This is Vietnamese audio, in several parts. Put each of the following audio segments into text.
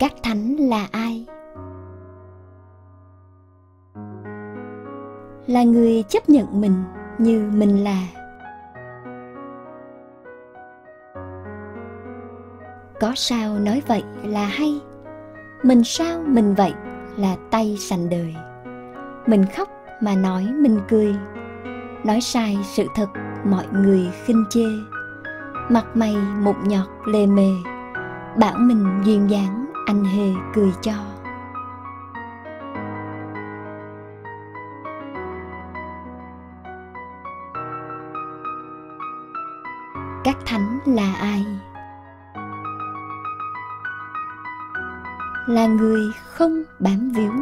Các thánh là ai? Là người chấp nhận mình như mình là. Có sao nói vậy là hay, mình sao mình vậy là tay sành đời. Mình khóc mà nói mình cười, nói sai sự thật mọi người khinh chê. Mặt mày mụn nhọt lề mề, bảo mình duyên dáng anh hề cười cho. Các thánh là ai? Là người không bám víu,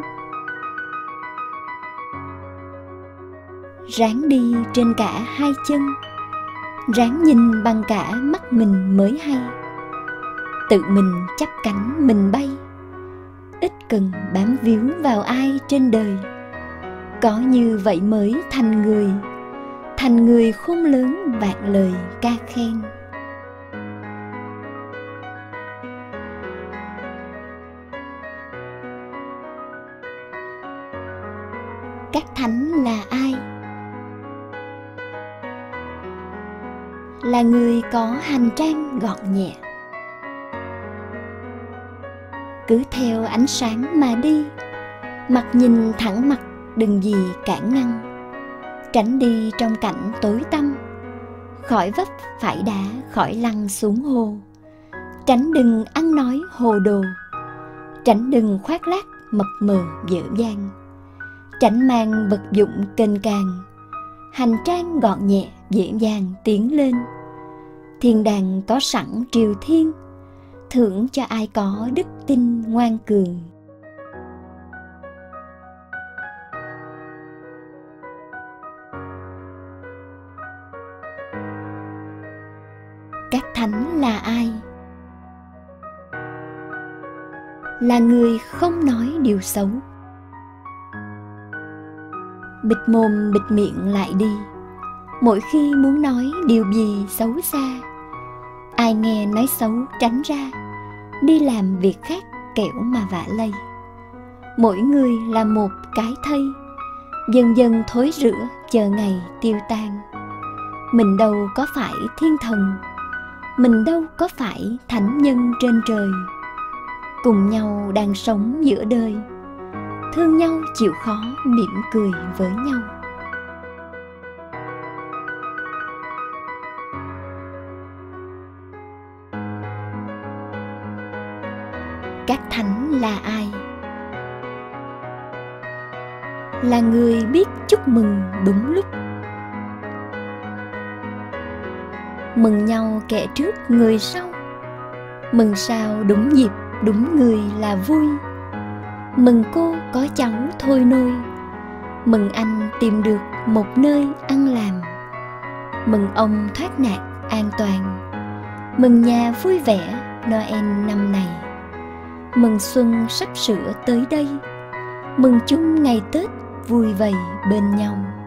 ráng đi trên cả hai chân, ráng nhìn bằng cả mắt mình mới hay. Tự mình chắp cánh mình bay, ít cần bám víu vào ai trên đời. Có như vậy mới thành người khôn lớn vạn lời ca khen. Các thánh là ai? Là người có hành trang gọn nhẹ, cứ theo ánh sáng mà đi, mặt nhìn thẳng mặt đừng gì cản ngăn. Tránh đi trong cảnh tối tăm, khỏi vấp phải đá khỏi lăn xuống hồ. Tránh đừng ăn nói hồ đồ, tránh đừng khoác lác mập mờ dở dang. Tránh mang vật dụng kênh càng, hành trang gọn nhẹ dễ dàng tiến lên. Thiên đàng có sẵn triều thiên, thưởng cho ai có đức tin ngoan cường. Các thánh là ai? Là người không nói điều xấu, bịt mồm bịt miệng lại đi, mỗi khi muốn nói điều gì xấu xa. Ai nghe nói xấu tránh ra, đi làm việc khác kẻo mà vạ lây. Mỗi người là một cái thây, dần dần thối rữa chờ ngày tiêu tan. Mình đâu có phải thiên thần, mình đâu có phải thánh nhân trên trời. Cùng nhau đang sống giữa đời, thương nhau chịu khó mỉm cười với nhau. Các thánh là ai? Là người biết chúc mừng đúng lúc, mừng nhau kẻ trước người sau. Mừng sao đúng dịp đúng người là vui. Mừng cô có cháu thôi nôi, mừng anh tìm được một nơi ăn làm. Mừng ông thoát nạn an toàn, mừng nhà vui vẻ Noel năm này. Mừng xuân sắp sửa tới đây, mừng chung ngày Tết vui vầy bên nhau.